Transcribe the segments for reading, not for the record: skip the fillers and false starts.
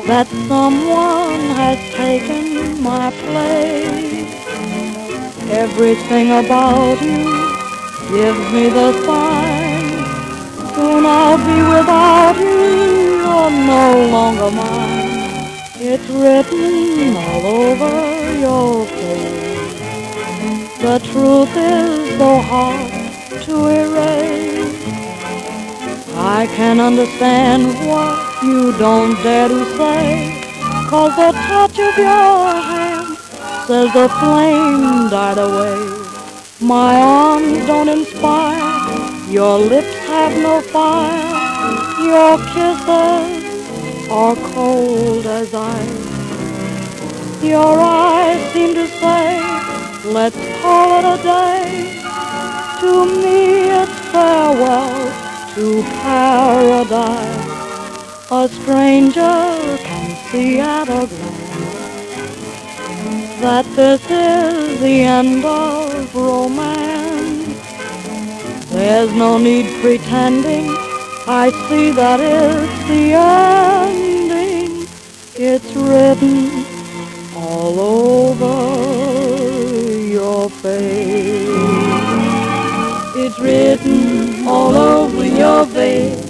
that someone has taken my place. Everything about you gives me the sign. Soon I'll be without you, you're no longer mine. It's written all over your face. The truth is so hard to erase. I can understand what you don't dare to say, 'cause the touch of your hand says the flame died away. My arms don't inspire, your lips have no fire, your kisses are cold as ice. Your eyes seem to say, let's call it a day. To me it's farewell to paradise. A stranger can see at a glance that this is the end of romance. There's no need pretending, I see that it's the ending. It's written all over your face. It's written all over your face.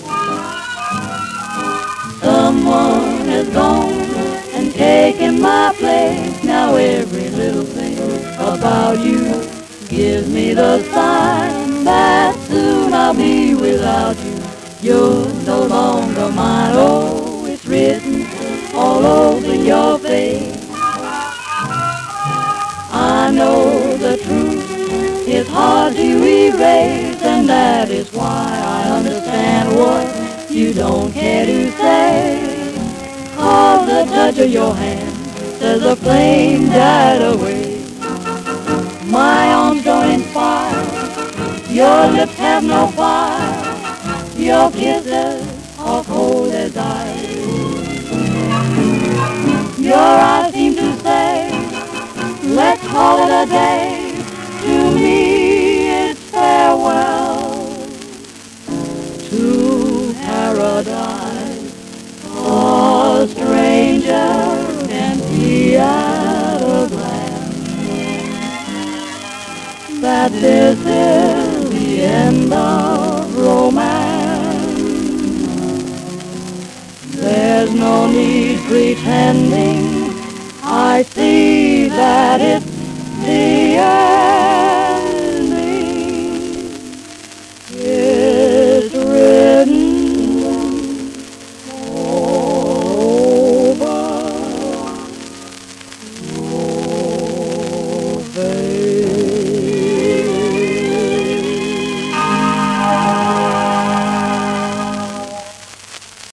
Someone has gone and taken my place. Now every little thing about you gives me the sign that soon I'll be without you. You're no longer mine. Oh, it's written all over your face. I know the truth is hard to erase, and that is why I understand what you don't care to say. 'Cause the touch of your hand says the flame died away. My arms don't inspire, your lips have no fire, your kisses are cold as ice. Your eyes seem to say, let's call it a day. To me it's farewell to paradise. A stranger can see at a glance that this is the end of romance. There's no need pretending, I see that it's